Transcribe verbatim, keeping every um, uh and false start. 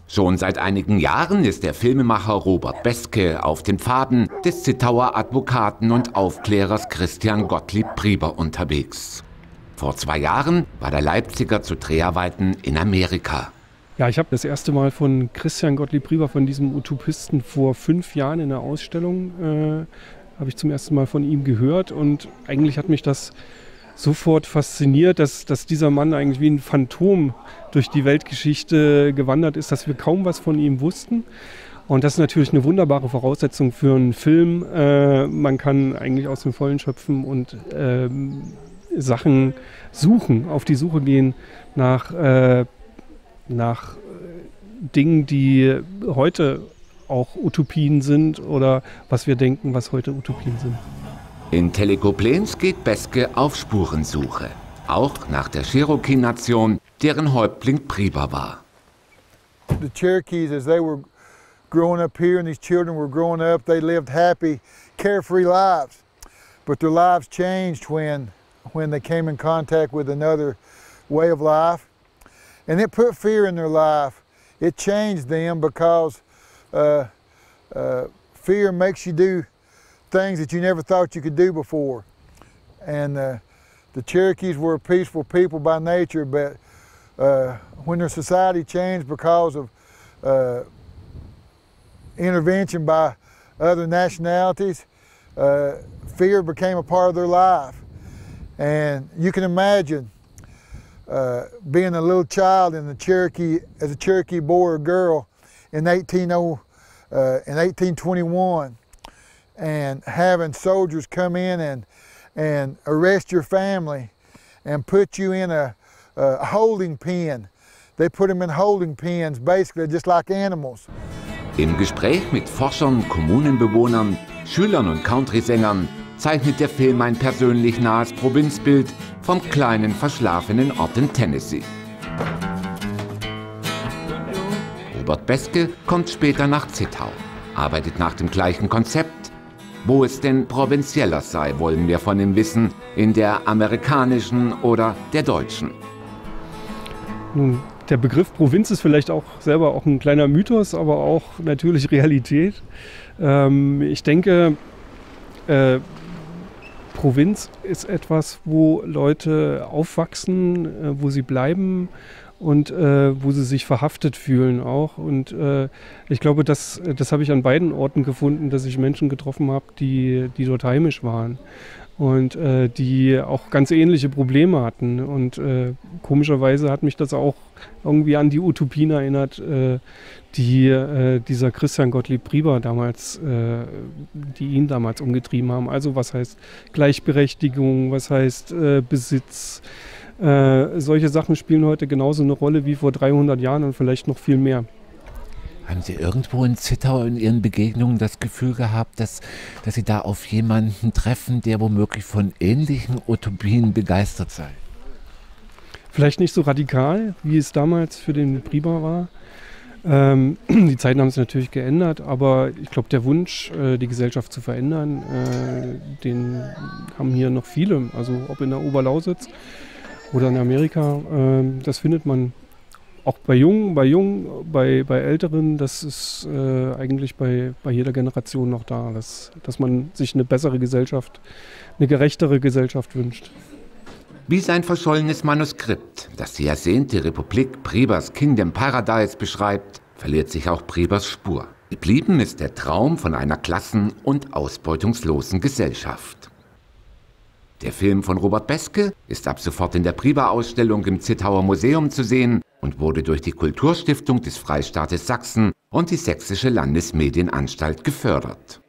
Schon seit einigen Jahren ist der Filmemacher Robert Beske auf den Pfaden des Zittauer Advokaten und Aufklärers Christian Gottlieb Prieber unterwegs. Vor zwei Jahren war der Leipziger zu Dreharbeiten in Amerika. Ja, ich habe das erste Mal von Christian Gottlieb Prieber, von diesem Utopisten, vor fünf Jahren in der Ausstellung, äh, habe ich zum ersten Mal von ihm gehört. Und eigentlich hat mich das sofort fasziniert, dass, dass dieser Mann eigentlich wie ein Phantom durch die Weltgeschichte gewandert ist, dass wir kaum was von ihm wussten. Und das ist natürlich eine wunderbare Voraussetzung für einen Film. Äh, man kann eigentlich aus dem Vollen schöpfen und äh, Sachen suchen, auf die Suche gehen nach, äh, nach Dingen, die heute auch Utopien sind oder was wir denken, was heute Utopien sind. In Telekoblenz geht Beske auf Spurensuche, auch nach der Cherokee-Nation, deren Häuptling Prieber war. The Cherokees, as they were growing up here and these children were growing up, they lived happy, carefree lives. But their lives changed when, when they came in contact with another way of life. And it put fear in their life. It changed them because uh, uh, fear makes you do things that you never thought you could do before. And uh, the Cherokees were a peaceful people by nature, but uh, when their society changed because of uh, intervention by other nationalities, uh, fear became a part of their life. And you can imagine uh, being a little child in the Cherokee, as a Cherokee boy or girl in eighteen twenty-one, and having soldiers come in and, and arrest your family and put you in a, a holding pen. They put them in holding pens, basically just like animals. Im Gespräch mit Forschern, Kommunenbewohnern, Schülern und Country-Sängern zeichnet der Film ein persönlich nahes Provinzbild vom kleinen, verschlafenen Ort in Tennessee. Robert Beske kommt später nach Zittau, arbeitet nach dem gleichen Konzept. Wo es denn provinzieller sei, wollen wir von ihm wissen, in der amerikanischen oder der deutschen. Nun, der Begriff Provinz ist vielleicht auch selber auch ein kleiner Mythos, aber auch natürlich Realität. Ähm, ich denke, äh, Provinz ist etwas, wo Leute aufwachsen, äh, wo sie bleiben und äh, wo sie sich verhaftet fühlen auch. Und äh, ich glaube, das, das habe ich an beiden Orten gefunden, dass ich Menschen getroffen habe, die, die dort heimisch waren und äh, die auch ganz ähnliche Probleme hatten. Und äh, komischerweise hat mich das auch irgendwie an die Utopien erinnert, äh, die äh, dieser Christian Gottlieb Prieber damals, äh, die ihn damals umgetrieben haben. Also was heißt Gleichberechtigung, was heißt äh, Besitz. Äh, solche Sachen spielen heute genauso eine Rolle wie vor dreihundert Jahren und vielleicht noch viel mehr. Haben Sie irgendwo in Zittau in Ihren Begegnungen das Gefühl gehabt, dass, dass Sie da auf jemanden treffen, der womöglich von ähnlichen Utopien begeistert sei? Vielleicht nicht so radikal, wie es damals für den Prieber war. Ähm, die Zeiten haben sich natürlich geändert, aber ich glaube, der Wunsch, äh, die Gesellschaft zu verändern, äh, den haben hier noch viele. Also ob in der Oberlausitz oder in Amerika, äh, das findet man auch bei Jungen, bei Jungen, bei, bei Älteren. Das ist äh, eigentlich bei, bei jeder Generation noch da, dass, dass man sich eine bessere Gesellschaft, eine gerechtere Gesellschaft wünscht. Wie sein verschollenes Manuskript, das die ersehnte Republik Priebers Kingdom Paradise beschreibt, verliert sich auch Priebers Spur. Geblieben ist der Traum von einer klassen- und ausbeutungslosen Gesellschaft. Der Film von Robert Beske ist ab sofort in der Prieber-Ausstellung im Zittauer Museum zu sehen und wurde durch die Kulturstiftung des Freistaates Sachsen und die Sächsische Landesmedienanstalt gefördert.